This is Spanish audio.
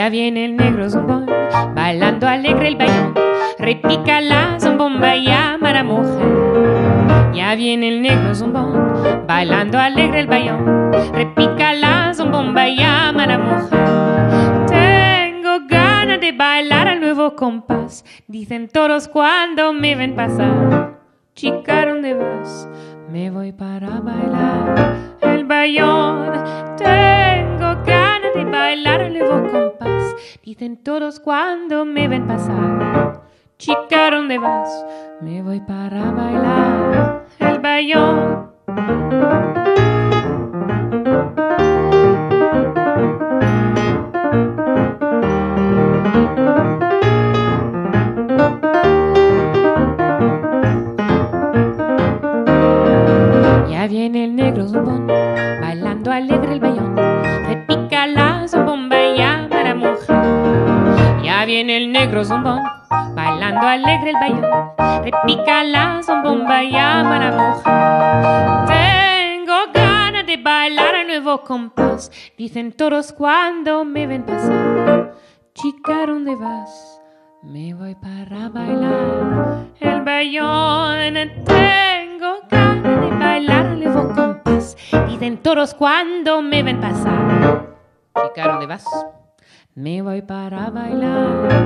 Ya viene el negro zumbón, bailando alegre el bayón. Repica la zambomba y llama a la mujer. Ya viene el negro zumbón, bailando alegre el bayón. Repica la zambomba y llama a la mujer. Tengo ganas de bailar al nuevo compás, dicen todos cuando me ven pasar. Chica, ¿dónde vas? Me voy para bailar el bayón. Tengo ganas de bailar el nuevo compás, dicen todos cuando me ven pasar. Chica, ¿dónde vas? Me voy para bailar el bayón. Ya viene el negro zumbón, bailando alegre el bayón. Repica la zambomba y llama a la mujer. Ya viene el negro zumbón, bailando alegre el bayón. Repica la zambomba y llama a la mujer. Tengo ganas de bailar al nuevo compás, dicen todos cuando me ven pasar. Chica, ¿dónde vas? Me voy para bailar el bayón. Tengo ganas de bailar al nuevo compás, dicen todos cuando me ven pasar. Chica, ¿dónde vas? Me voy para bailar